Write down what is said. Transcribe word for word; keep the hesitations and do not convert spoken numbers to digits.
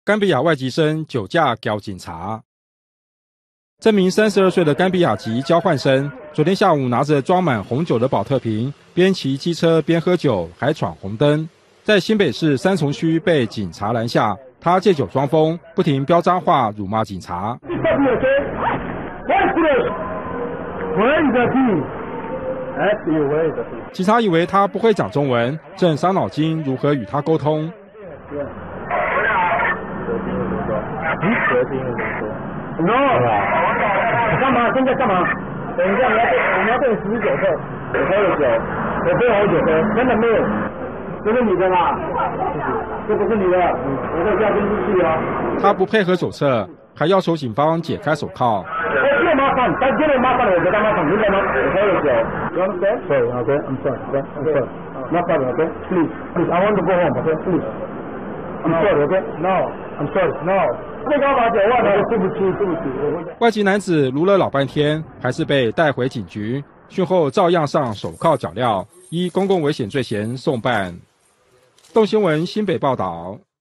甘比亚外籍生酒驾咬警察。这名三十二岁的甘比亚籍交换生，昨天下午拿着装满红酒的保特瓶，边骑机车边喝酒，还闯红灯，在新北市三重区被警察拦下。他借酒装疯，不停飙脏话，辱骂警察。警察以为他不会讲中文，正伤脑筋如何与他沟通。 No， 干嘛？现在干嘛？等一下，我要我们要对十九克，我喝了酒，我喝好酒喝，真的没有，这是你的啦，这不是你的，我会下监视器哦。 他不配合手册，还要求警方解开手铐。 我这麻烦，但这个麻烦我给他麻烦，明白吗？我喝了酒。You understand? Sorry, okay, I'm sorry, okay, I'm sorry. No problem, okay? Please, please, I want to go home, okay? Please. I'm sorry, okay? No, I'm sorry, no. 最高罚九万的，对不起，对不起。 外籍男子撸了老半天，还是被带回警局，讯后照样上手铐脚镣，依公共危险罪嫌送办。动新闻新北报道。